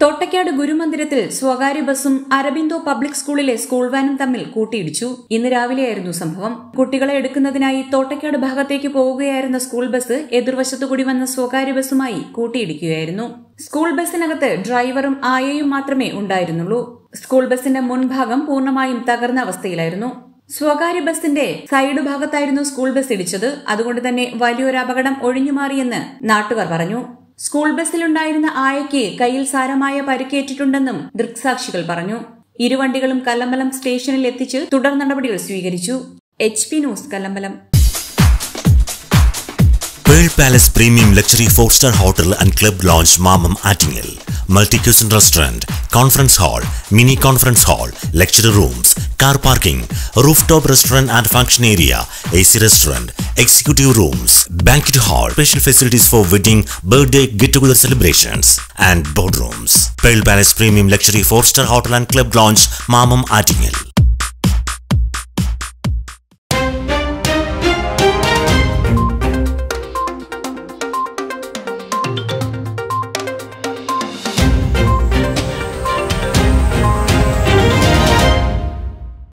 തോട്ടയ്ക്കാട് ഗുരുമന്ദിരത്തിൽ സ്വകാര്യ ബസും അരബിന്ദോ പബ്ലിക് സ്കൂളിലെ സ്കൂൾ വാനും തമ്മിൽ കൂട്ടിയിടിച്ചു. ഇന്ന് രാവിലെയായിരുന്നു സംഭവം. കുട്ടികളെ എടുക്കുന്നതിനായി തോട്ടയ്ക്കാട് ഭാഗത്തേക്ക് പോവുകയായിരുന്ന സ്കൂൾ ബസ് എതിർവശത്തുകൂടി വന്ന സ്വകാര്യ ബസുമായി കൂട്ടിയിടിക്കുകയായിരുന്നു. സ്കൂൾ ബസിനകത്ത് ഡ്രൈവറും ആയയും മാത്രമേ ഉണ്ടായിരുന്നുള്ളൂ. സ്കൂൾ ബസിന്റെ മുൻഭാഗം പൂർണ്ണമായും തകർന്ന അവസ്ഥയിലായിരുന്നു. സ്വകാര്യ ബസിന്റെ സൈഡ് ഭാഗത്തായിരുന്നു സ്കൂൾ ബസ് ഇടിച്ചത്. അതുകൊണ്ട് തന്നെ വലിയൊരു അപകടം ഒഴിഞ്ഞുമാറിയെന്ന് നാട്ടുകാർ പറഞ്ഞു. സ്കൂൾ ബസ്സിലുണ്ടായിരുന്ന ആയയ്ക്ക് കയ്യിൽ സാരമായ പരിക്കേറ്റിട്ടുണ്ടെന്നും ദൃക്സാക്ഷികൾ പറഞ്ഞു. ഇരുവണ്ടികളും കല്ലമ്പലം സ്റ്റേഷനിൽ എത്തിച്ച് തുടർ നടപടികൾ സ്വീകരിച്ചു. HP news Kallambalam. Pearl Palace Premium Luxury 4-star Hotel and Club Lounge Mamam Attingel. Multi-cuisine restaurant, conference hall, mini conference hall, lecture rooms, car parking, rooftop restaurant and function area, AC restaurant, executive rooms, banquet hall, special facilities for wedding, birthday, get-together celebrations, and boardrooms. Pearl Palace Premium Luxury 4-star Hotel and Club Lounge Mamam Attingel.